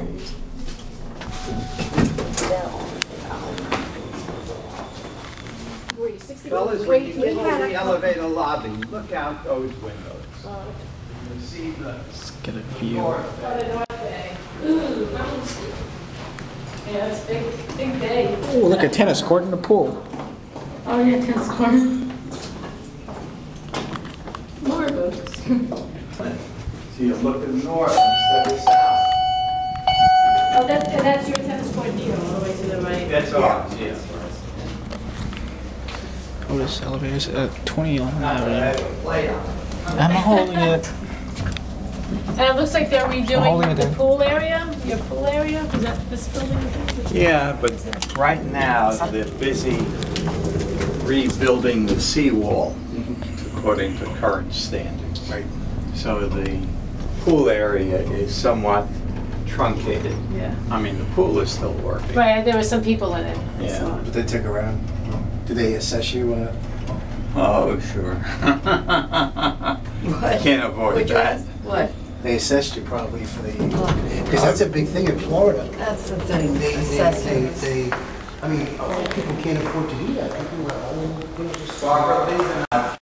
and Bill. Fellas, when you get to the elevator lobby, look out those windows. You see the... Let's get a view. Yeah, it's big day. Oh, look, a tennis court and a pool. Oh, yeah, tennis court. More boats. So you're looking north instead of south. Oh, that's your tennis court here, all the way to the right. That's ours, yeah. Otis Elevators at 2011 Avenue. Play on. I'm holding it. And it looks like they're holding redoing it the in. pool area, your pool area? Is that this building? Yeah, but right now they're busy rebuilding the seawall according to current standards. Right. So the pool area is somewhat truncated. Yeah. I mean, the pool is still working. Right, there were some people in it. Yeah. So. But they took around. Did they assess you? Oh, sure. What? Can't avoid that. What? They assessed you probably for the, because that's a big thing in Florida. That's the thing, They, I mean, people can't afford to do that. People are all, just